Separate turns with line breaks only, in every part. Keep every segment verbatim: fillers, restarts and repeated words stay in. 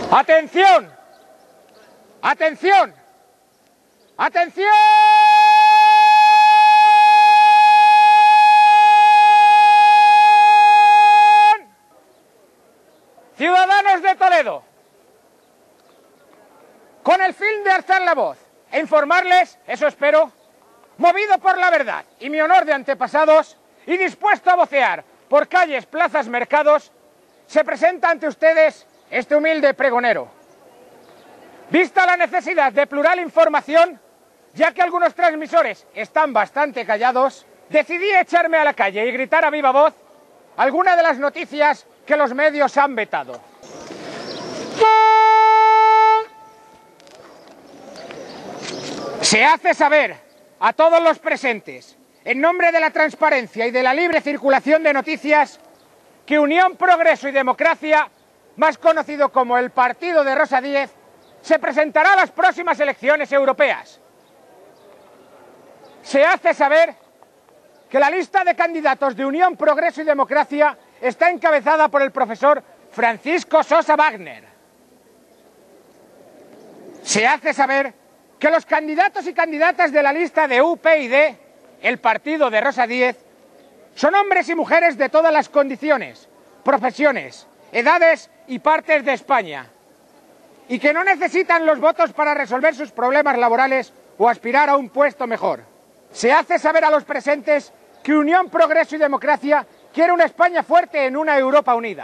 ¡Atención! ¡Atención! ¡Atención! Ciudadanos de Toledo, con el fin de alzar la voz e informarles, eso espero, movido por la verdad y mi honor de antepasados y dispuesto a vocear por calles, plazas, mercados, se presenta ante ustedes este humilde pregonero. Vista la necesidad de plural información, ya que algunos transmisores están bastante callados, decidí echarme a la calle y gritar a viva voz algunas de las noticias que los medios han vetado. Se hace saber a todos los presentes, en nombre de la transparencia y de la libre circulación de noticias, que Unión, Progreso y Democracia, más conocido como el Partido de Rosa Díez, se presentará a las próximas elecciones europeas. Se hace saber que la lista de candidatos de Unión, Progreso y Democracia está encabezada por el profesor Francisco Sosa Wagner. Se hace saber que los candidatos y candidatas de la lista de U P y D, el partido de Rosa Díez, son hombres y mujeres de todas las condiciones, profesiones, edades y partes de España, y que no necesitan los votos para resolver sus problemas laborales o aspirar a un puesto mejor. Se hace saber a los presentes que Unión, Progreso y Democracia quiere una España fuerte en una Europa unida.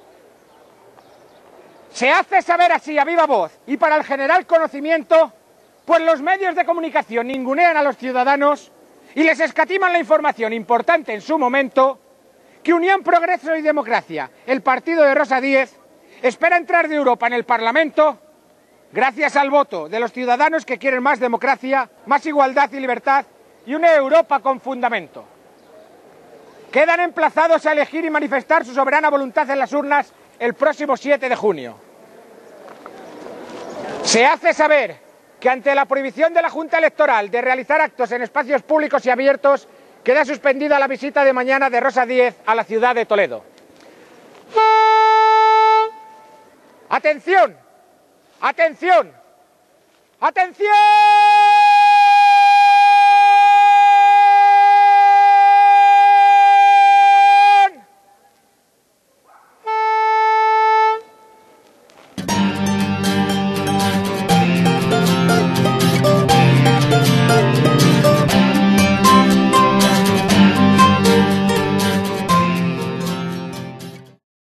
Se hace saber así a viva voz y para el general conocimiento, pues los medios de comunicación ningunean a los ciudadanos y les escatiman la información importante en su momento, que Unión, Progreso y Democracia, el partido de Rosa Díez, espera entrar de Europa en el Parlamento gracias al voto de los ciudadanos que quieren más democracia, más igualdad y libertad y una Europa con fundamento. Quedan emplazados a elegir y manifestar su soberana voluntad en las urnas el próximo siete de junio. Se hace saber que ante la prohibición de la Junta Electoral de realizar actos en espacios públicos y abiertos, queda suspendida la visita de mañana de Rosa Díez a la ciudad de Toledo. ¡Atención! ¡Atención! ¡Atención!